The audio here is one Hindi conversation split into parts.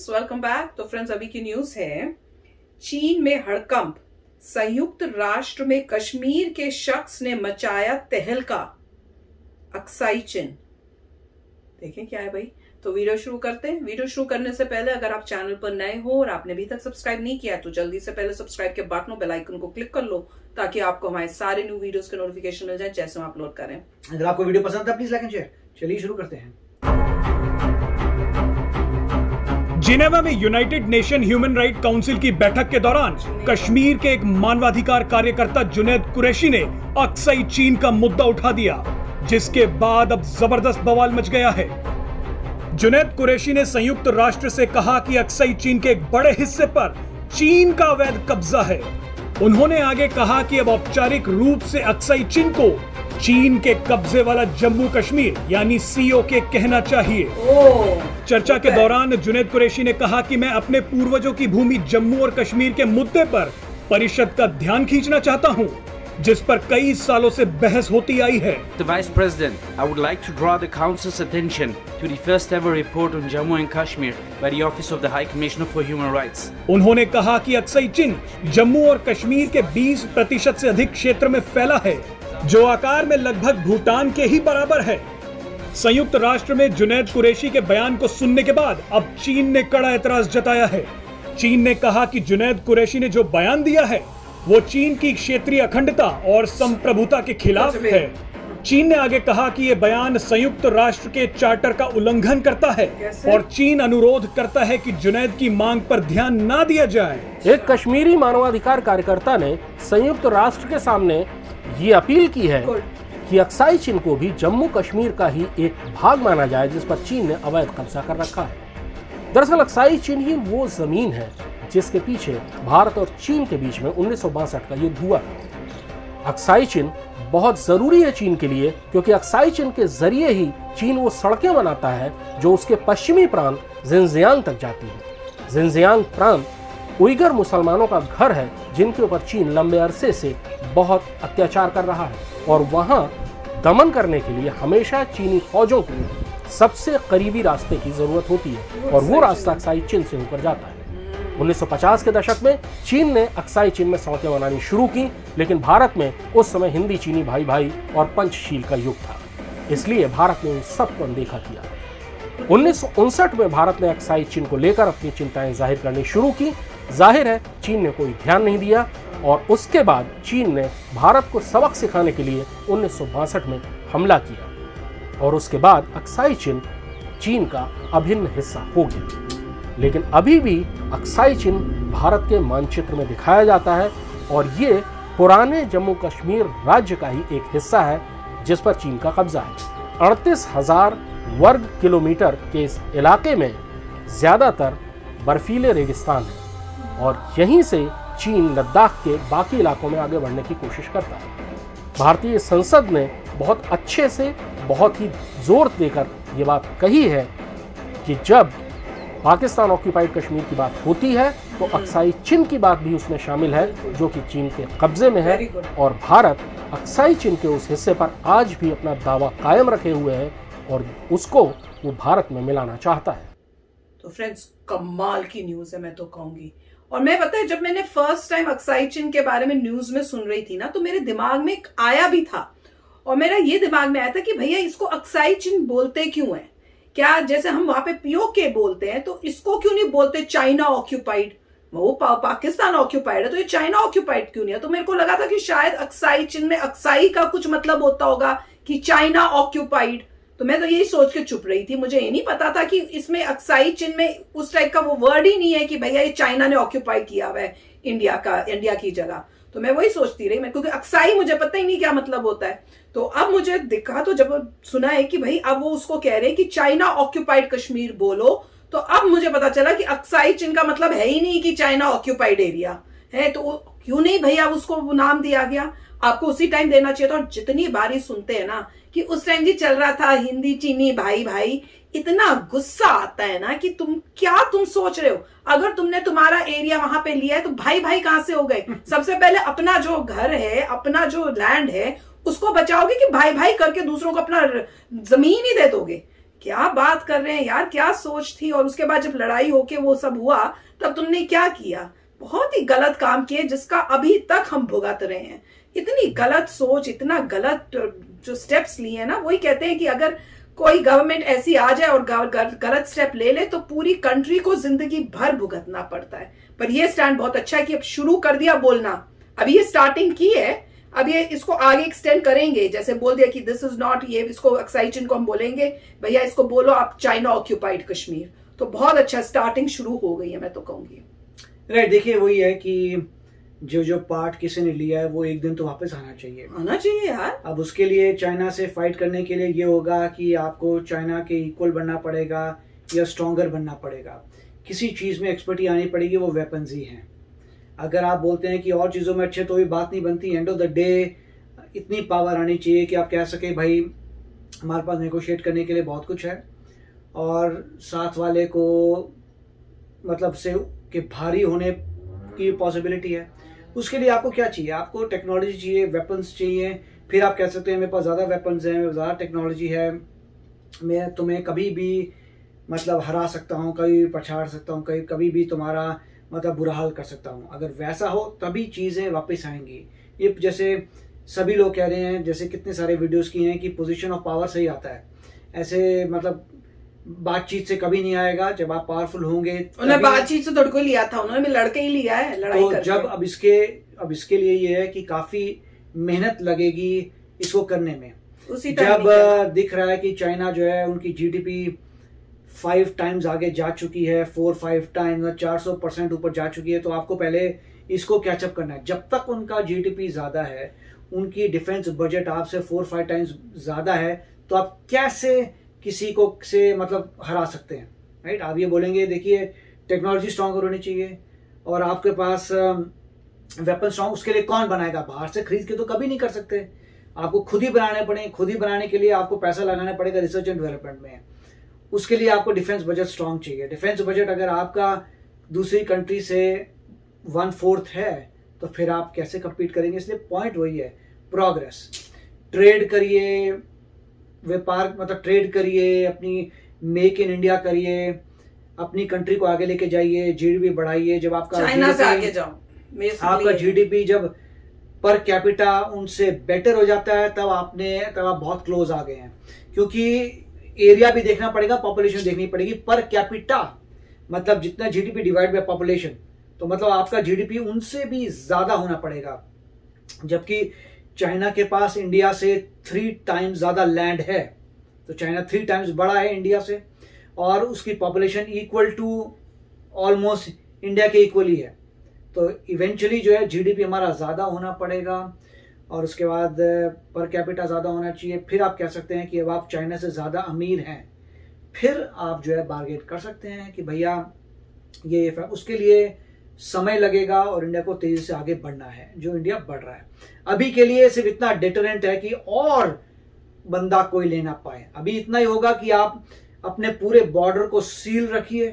Friends, welcome back. तो फ्रेंड्स, अभी की न्यूज है, चीन में हड़कंप, संयुक्त राष्ट्र में कश्मीर के शख्स ने मचाया तहलका, अक्साई चिन। देखें क्या है भाई। तो वीडियो शुरू करते हैं। वीडियो शुरू करने से पहले अगर आप चैनल पर नए हो और आपने अभी तक सब्सक्राइब नहीं किया तो जल्दी से पहले सब्सक्राइब के बटन बेल आइकन को क्लिक कर लो ताकि आपको हमारे सारे न्यू वीडियोस के नोटिफिकेशन मिल जाए जैसे हम अपलोड करें। अगर आपको वीडियो पसंद है प्लीज लाइक एंड शेयर। चलिए शुरू करते हैं। जिनेवा में United Nation Human Right Council की बैठक के दौरान कश्मीर के एक मानवाधिकार कार्यकर्ता जुनैद कुरैशी ने अक्साई चीन का मुद्दा उठा दिया, जिसके बाद अब जबरदस्त बवाल मच गया है। जुनैद कुरैशी ने संयुक्त राष्ट्र से कहा कि अक्साई चीन के एक बड़े हिस्से पर चीन का अवैध कब्जा है। उन्होंने आगे कहा कि अब औपचारिक रूप से अक्साई चीन को चीन के कब्जे वाला जम्मू कश्मीर यानी सीओके कहना चाहिए। चर्चा के दौरान जुनैद कुरैशी ने कहा कि मैं अपने पूर्वजों की भूमि जम्मू और कश्मीर के मुद्दे पर परिषद का ध्यान खींचना चाहता हूं, जिस पर कई सालों से बहस होती आई है। The Vice President, I would like to draw the Council's attention to the first ever report on Jammu and Kashmir by the Office of the High Commissioner for Human Rights. उन्होंने कहा कि अक्साई चीन जम्मू और कश्मीर के 20% से अधिक क्षेत्र में फैला है, जो आकार में लगभग भूटान के ही बराबर है। संयुक्त राष्ट्र में जुनैद कुरैशी के बयान को सुनने के बाद अब चीन ने कड़ा एतराज जताया है। चीन ने कहा कि जुनैद कुरैशी ने जो बयान दिया है वो चीन की क्षेत्रीय अखंडता और संप्रभुता के खिलाफ है। चीन ने आगे कहा कि ये बयान संयुक्त राष्ट्र के चार्टर का उल्लंघन करता है और चीन अनुरोध करता है कि जुनैद की मांग पर ध्यान ना दिया जाए। एक कश्मीरी मानवाधिकार कार्यकर्ता ने संयुक्त राष्ट्र के सामने ये अपील की है कि अक्साई चीन को भी जम्मू कश्मीर का ही एक भाग माना जाए जिस पर चीन ने अवैध कब्जा कर रखा है। दरअसल अक्साई चीन ही वो जमीन है जिसके पीछे भारत और चीन के बीच में 1962 का युद्ध हुआ था। अक्साई चीन बहुत जरूरी है चीन के लिए, क्योंकि अक्साई चीन के जरिए ही चीन वो सड़कें बनाता है जो उसके पश्चिमी प्रांत जिनजियांग तक जाती है। जिनजियांग प्रांत उइगर मुसलमानों का घर है जिनके ऊपर चीन लंबे अरसे से बहुत अत्याचार कर रहा है, और वहां दमन करने के लिए हमेशा चीनी फौजों को सबसे करीबी रास्ते की जरूरत होती है, और वो रास्ता अक्साई चीन से होकर जाता है। 1950 के दशक में चीन ने अक्साई चीन में सड़कें बनानी शुरू की, लेकिन भारत में उस समय हिंदी चीनी भाई भाई और पंचशील का युग था, इसलिए भारत ने उन सबको अनदेखा किया। 1959 में भारत ने अक्साई चीन को लेकर अपनी चिंताएं जाहिर करनी शुरू की। जाहिर है चीन ने कोई ध्यान नहीं दिया, और उसके बाद चीन ने भारत को सबक सिखाने के लिए 1962 में हमला किया, और उसके बाद अक्साई चीन चीन का अभिन्न हिस्सा हो गया। लेकिन अभी भी अक्साई चीन भारत के मानचित्र में दिखाया जाता है, और ये पुराने जम्मू कश्मीर राज्य का ही एक हिस्सा है जिस पर चीन का कब्जा है। 38,000 वर्ग किलोमीटर के इस इलाके में ज्यादातर बर्फीले रेगिस्तान है, और यहीं से चीन लद्दाख के बाकी इलाकों में आगे बढ़ने की कोशिश करता है। भारतीय संसद ने बहुत अच्छे से, बहुत ही जोर देकर ये बात कही है कि जब पाकिस्तान ऑक्यूपाइड कश्मीर की बात होती है तो अक्साई चीन की बात भी उसमें शामिल है जो कि चीन के कब्जे में है, और भारत अक्साई चीन के उस हिस्से पर आज भी अपना दावा कायम रखे हुए है और उसको वो भारत में मिलाना चाहता है। तो फ्रेंड्स, कमाल की न्यूज है, मैं तो कहूंगी। और मैं पता है जब मैंने फर्स्ट टाइम अक्साई चीन के बारे में न्यूज में सुन रही थी ना, तो मेरे दिमाग में आया भी था, और मेरा ये दिमाग में आया था कि भैया इसको अक्साई चीन बोलते क्यों है? क्या जैसे हम वहां पे पीओके बोलते हैं तो इसको क्यों नहीं बोलते चाइना ऑक्यूपाइड? वो पाकिस्तान ऑक्यूपाइड है तो ये चाइना ऑक्यूपाइड क्यों नहीं है? तो मेरे को लगा था कि शायद अक्साई चीन में अक्साई का कुछ मतलब होता होगा कि चाइना ऑक्यूपाइड। तो मैं तो यही सोच के चुप रही थी, मुझे ये नहीं पता था कि इसमें अक्साई चीन में उस टाइप का वो वर्ड ही नहीं है कि भैया ये चाइना ने ऑक्यूपाई किया हुआ है इंडिया की जगह। तो मैं वही सोचती रही, क्योंकि अक्साई मुझे पता ही नहीं क्या मतलब होता है। तो अब मुझे दिखा, तो जब सुना है कि भाई अब वो उसको कह रहे हैं कि चाइना ऑक्यूपाइड कश्मीर बोलो, तो अब मुझे पता चला कि अक्साई चीन का मतलब है ही नहीं कि चाइना ऑक्यूपाइड एरिया है। तो क्यों नहीं भैया उसको नाम दिया गया? आपको उसी टाइम देना चाहिए था। और जितनी बारी सुनते हैं ना कि उस टाइम जी चल रहा था हिंदी चीनी भाई भाई, इतना गुस्सा आता है ना कि तुम सोच रहे हो, अगर तुमने तुम्हारा एरिया वहां पे लिया है तो भाई भाई कहां से हो गए? सबसे पहले अपना जो घर है, अपना जो लैंड है उसको बचाओगे कि भाई भाई करके दूसरों को अपना जमीन ही दे दोगे? क्या बात कर रहे हैं यार, क्या सोच थी। और उसके बाद जब लड़ाई होके वो सब हुआ तब तुमने क्या किया, बहुत ही गलत काम किए जिसका अभी तक हम भुगत रहे हैं। इतनी गलत सोच, इतना गलत जो स्टेप्स लिए हैं ना, वही कहते हैं कि अगर कोई गवर्नमेंट ऐसी आ जाए और गलत स्टेप ले ले तो पूरी कंट्री को जिंदगी भर भुगतना पड़ता है। पर ये स्टैंड बहुत अच्छा है कि अब शुरू कर दिया बोलना। अभी ये स्टार्टिंग की है, अब ये इसको आगे एक्सटेंड करेंगे। जैसे बोल दिया कि दिस इज नॉट, ये इसको अक्साई चिन को हम बोलेंगे भैया इसको बोलो आप चाइना ऑक्यूपाइड कश्मीर। तो बहुत अच्छा स्टार्टिंग शुरू हो गई है, मैं तो कहूंगी। राइट, देखिए वही है कि जो पार्ट किसी ने लिया है वो एक दिन तो वापस आना चाहिए यार। अब उसके लिए चाइना से फाइट करने के लिए ये होगा कि आपको चाइना के इक्वल बनना पड़ेगा या स्ट्रॉन्गर बनना पड़ेगा। किसी चीज में एक्सपर्टी आनी पड़ेगी, वो वेपन्स ही हैं। अगर आप बोलते हैं कि और चीजों में अच्छे, तो ये बात नहीं बनती। एंड ऑफ द डे इतनी पावर आनी चाहिए कि आप कह सके भाई हमारे पास नेगोशिएट करने के लिए बहुत कुछ है, और साथ वाले को मतलब से कि भारी होने की पॉसिबिलिटी है। उसके लिए आपको क्या चाहिए? आपको टेक्नोलॉजी चाहिए, वेपन्स चाहिए। फिर आप कह सकते हैं मेरे पास ज़्यादा वेपन्स हैं, ज़्यादा टेक्नोलॉजी है, मैं तुम्हें कभी भी मतलब हरा सकता हूँ, कभी भी पछाड़ सकता हूँ, कभी भी तुम्हारा मतलब बुरा हाल कर सकता हूँ। अगर वैसा हो तभी चीज़ें वापस आएंगी। ये जैसे सभी लोग कह रहे हैं, जैसे कितने सारे वीडियोस किए हैं कि पोजीशन ऑफ पावर से ही आता है। ऐसे मतलब बातचीत से कभी नहीं आएगा। जब आप पावरफुल होंगे, उन्होंने बातचीत से थोड़ा लिया था, उन्होंने भी लड़के ही लिया है लड़ाई करके। जब अब इसके लिए ये है कि काफी मेहनत लगेगी इसको करने में। जब दिख रहा है कि चाइना जो है उनकी जीडीपी 5 टाइम्स आगे जा चुकी है, 4-5 टाइम्स, 400% ऊपर जा चुकी है, तो आपको पहले इसको कैचअप करना है। जब तक उनका जीडीपी ज्यादा है, उनकी डिफेंस बजट आपसे 4-5 टाइम्स ज्यादा है, तो आप कैसे किसी को से मतलब हरा सकते हैं? राइट, आप ये बोलेंगे देखिए टेक्नोलॉजी स्ट्रॉन्गर होनी चाहिए और आपके पास वेपन स्ट्रॉन्ग। उसके लिए कौन बनाएगा? बाहर से खरीद के तो कभी नहीं कर सकते, आपको खुद ही बनाने पड़ेंगे। खुद ही बनाने के लिए आपको पैसा लगाना पड़ेगा रिसर्च एंड डेवलपमेंट में। उसके लिए आपको डिफेंस बजट स्ट्रॉन्ग चाहिए। डिफेंस बजट अगर आपका दूसरी कंट्री से 1/4 है तो फिर आप कैसे कम्पीट करेंगे? इसलिए पॉइंट वही है, प्रोग्रेस। ट्रेड करिए, व्यापार मतलब ट्रेड करिए, अपनी मेक इन इंडिया करिए, अपनी कंट्री को आगे लेके जाइए, जीडीपी बढ़ाइए। जब आपका चाइना से आगे जाओ, आपका जीडीपी जब पर कैपिटा उनसे बेटर हो जाता है, तब आप बहुत क्लोज आ गए हैं। क्योंकि एरिया भी देखना पड़ेगा, पॉपुलेशन देखनी पड़ेगी। पर कैपिटा मतलब जितना जीडीपी डिवाइड बाय पॉपुलेशन, तो मतलब आपका जीडीपी उनसे भी ज्यादा होना पड़ेगा। जबकि चाइना के पास इंडिया से 3 टाइम्स ज्यादा लैंड है, तो चाइना 3 टाइम्स बड़ा है इंडिया से, और उसकी population equal to almost India के इक्वली है। तो इवेंचुअली जो है जीडीपी हमारा ज्यादा होना पड़ेगा, और उसके बाद पर कैपिटा ज्यादा होना चाहिए। फिर आप कह सकते हैं कि अब आप चाइना से ज्यादा अमीर हैं, फिर आप जो है बार्गेन कर सकते हैं कि भैया ये उसके लिए समय लगेगा और इंडिया को तेजी से आगे बढ़ना है, जो इंडिया बढ़ रहा है। अभी के लिए सिर्फ इतना डिटरेंट है कि और बंदा कोई ले ना पाए। अभी इतना ही होगा कि आप अपने पूरे बॉर्डर को सील रखिए,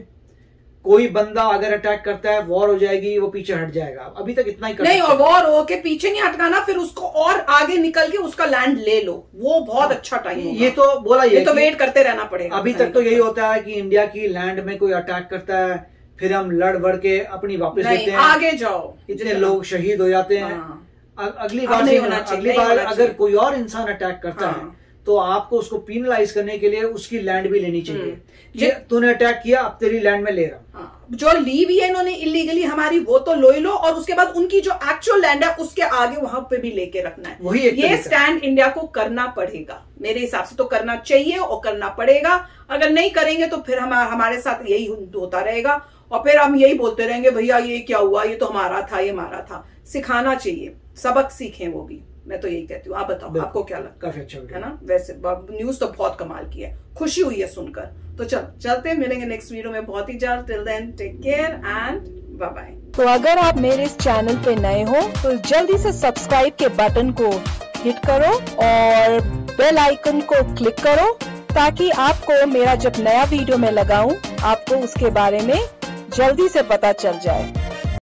कोई बंदा अगर अटैक करता है, वॉर हो जाएगी, वो पीछे हट जाएगा। अभी तक इतना ही कर नहीं, और वॉर हो के पीछे नहीं हटकाना, फिर उसको और आगे निकल के उसका लैंड ले लो, वो बहुत अच्छा टाइम होगा। ये तो बोला, ये तो वेट करते रहना पड़ेगा। अभी तक तो यही होता है कि इंडिया की लैंड में कोई अटैक करता है, फिर हम लड़ बढ़ के अपनी वापस लेते हैं, आगे जाओ, इतने लोग शहीद हो जाते हैं। अगली बार नहीं होना चाहिए। अगली बार अगर कोई और इंसान अटैक करता है तो आपको उसको पीनलाइज करने के लिए उसकी लैंड भी लेनी चाहिए। ये तूने अटैक किया, अब तेरी लैंड में ले रहा हूं। जो ली हुई है इन्होंने इलीगली हमारी, वो तो लो ही लो, और उसके बाद उनकी जो एक्चुअल लैंड है उसके आगे वहां पे भी लेके रखना है। वही ये स्टैंड इंडिया को करना पड़ेगा, मेरे हिसाब से तो करना चाहिए और करना पड़ेगा। अगर नहीं करेंगे तो फिर हमारे साथ यही होता रहेगा, और फिर हम यही बोलते रहेंगे भैया ये क्या हुआ, ये तो हमारा था, ये हमारा था। सिखाना चाहिए, सबक सीखें वो भी, मैं तो यही कहती हूँ। आप बताओ आपको क्या लगता है? काफी अच्छा है ना? वैसे न्यूज तो बहुत कमाल की है, खुशी हुई है सुनकर। तो चलते मिलेंगे नेक्स्ट वीडियो में बहुत ही जल्द। Till then take care and bye bye. तो अगर आप मेरे इस चैनल पे नए हो तो जल्दी से सब्सक्राइब के बटन को हिट करो और बेल आइकन को क्लिक करो, ताकि आपको मेरा जब नया वीडियो मैं लगाऊं आपको उसके बारे में जल्दी से पता चल जाए।